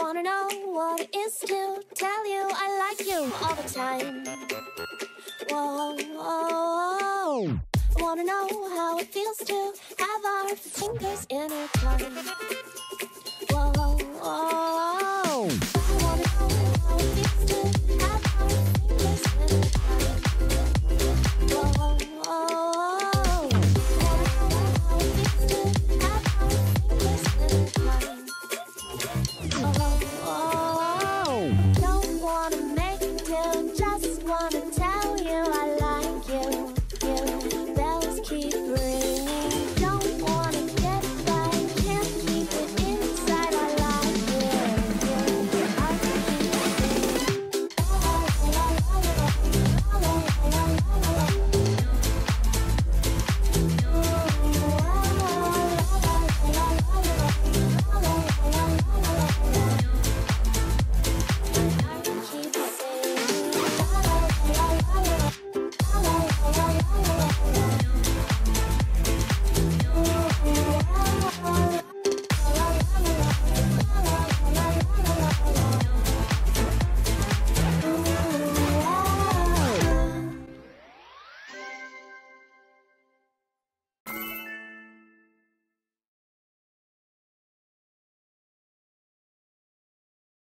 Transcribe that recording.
Wanna know what it is to tell you I like you all the time. Whoa, whoa, whoa. Wanna know how it feels to have our fingers intertwined.